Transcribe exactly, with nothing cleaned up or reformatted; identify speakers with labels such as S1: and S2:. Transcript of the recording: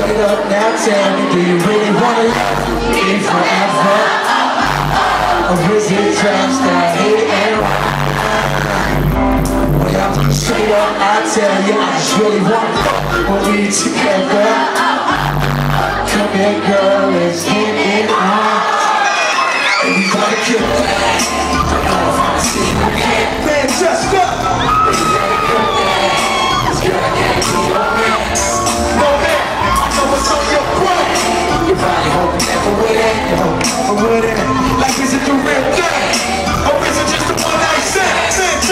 S1: straight up now tell me, do you really wanna live forever? Or is it just that hit and run? Well, straight up I tell you, I just really wanna fuck when we together. Come here girl, let's get it on. And we gotta kill that. I know if I'm seeing you again. Man, just up. This girl can't be your man. No man, I know what's on your brain. You're probably hoping that we're with it, yo. We're with it. Like, is it the real thing? Or is it just a one night stand?